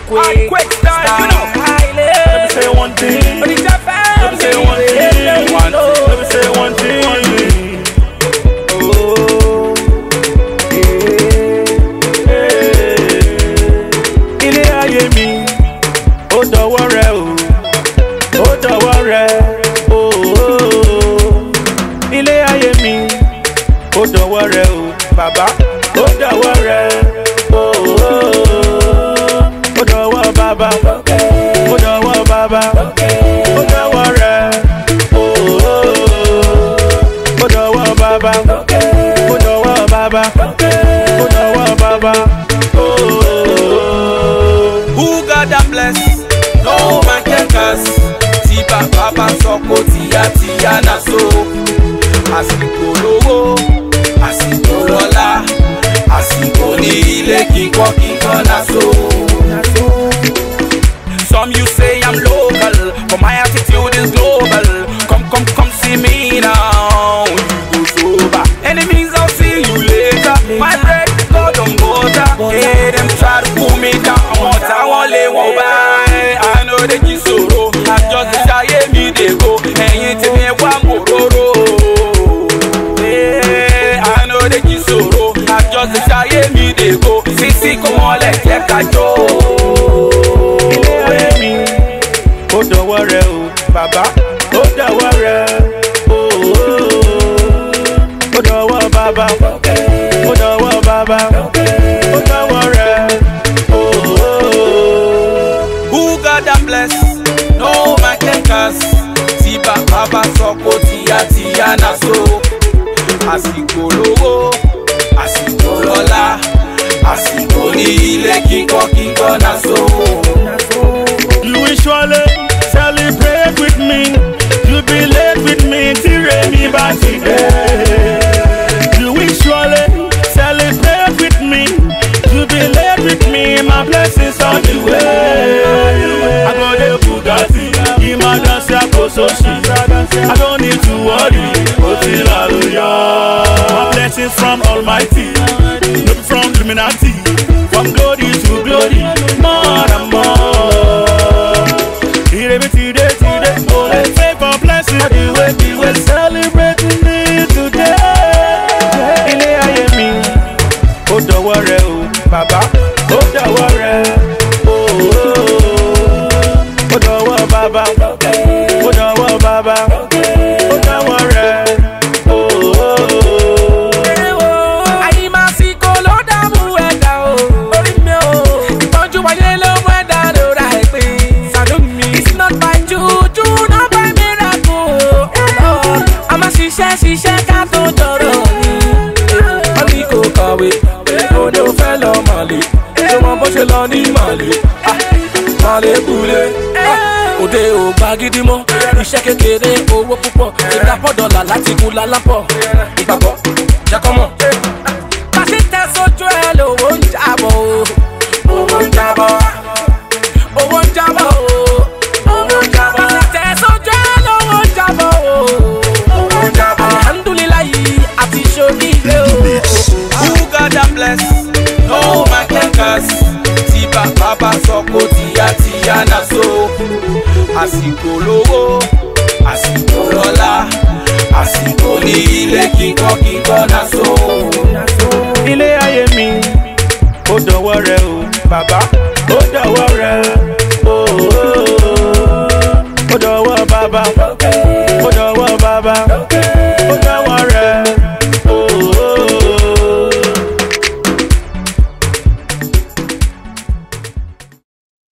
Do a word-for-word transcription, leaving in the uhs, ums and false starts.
ArtQuake, ArtQuake style, you know. Let me say one thing. Oritsefemi. Let me say one thing. One. Let me say one thing. One thing. Oh, yeah. Ilé ayé mi, ó dọwọ́ rẹ o, ó dọwọ́ rẹ o. Ilé ayé mi, ó dọwọ́ rẹ o, bàbá, ó dọwọ́ rẹ o. Ó dọwọ́ bàbá, ó dọwọ́ bàbá, ó dọwọ́ rẹ o. Ó dọwọ́ bàbá, ó dọwọ́ bàbá, ó dọwọ́ bàbá. Who God that bless? No man can curse. Tiba baba soko tia tia na so. Asiko lówó, Asiko lọ́lá, Asiko ní ilé kíkọ́ kíkọ́ na so. Some you say I'm local, but my attitude is global. Come, come, come see me now. You go sober. Enemies, I'll see you later. My bread, God on butter. Hey, them try to pull me down. But I won't lay one by. I know they can sorrow. I'm just a shy, me they go. And you tell me one more. Hey, I know they can sorrow. I'm just a shy, me they go. See, see, come on, let's get a joke. Ó dọwọ́ rẹ o, bàbá, ó dọwọ́ rẹ o. Ó dọwọ́ bàbá, ó dọwọ́ bàbá, ó dọwọ́ rẹ o. Who God that bless? No man can curse. Tiba baba soko tia tia na so. Asiko lówó, Asiko lọ́lá, Asiko ní ilé kíkọ́ kíkọ́ na so. You will surely celebrate with me, jubilate with me, tire me back today. You will surely celebrate with me, jubilate with me, my blessings on the way. I go the Bugatti, Imadansi Akososhi. I don't need to worry, my blessings from Almighty, not from Illuminati, from glory to glory, more and more. Today, today, oh, let's take for blessing. The way we will celebrate me today. Ilé ayé mi, ó dọwọ́ rẹ o, bàbá, ó dọwọ́ rẹ o. Ó dọwọ́ bàbá, ó dọwọ́ bàbá, ó dọwọ́ rẹ o. Ayé máa sì kó ló dààmú ẹ̀dá o. Orí mi o, ìtọ́jú wáyé ló mú ẹ̀dá lóra ẹ̀pẹ́. It's not by juju, not by miracle. I'm a ṣiṣẹ́ ṣiṣẹ́ ká tó jọrọ̀ ni. Wọ́n ní kò kàwé, kò ní o fẹ́ lọ Màlé. Ṣé wọn bó ṣe lọ ní Màlé? Màlé kúlé. Òde ò gba gidi mọ́. Iṣẹ́ kékeré, owó púpọ̀. Ti dápọ̀ dọ́là láti kú lálápọ̀. Ìgbàgbọ́, jẹ́ kọ́ mọ̀. Pàṣẹ tẹ sójú ẹ lówó ń jábọ̀ o. Owó ń jábọ̀. Owó ń jábọ̀ o. Who God that bless? No man can curse. Tiba baba soko tia tia na so. Asiko lówó, Asiko lọ́lá, Asiko ní ilé kíkọ́ kíkọ́ na so. Ilé ayé mi, ó dọwọ́ rẹ o, bàbá, ó dọwọ́ rẹ o. Ó dọwọ́ bàbá.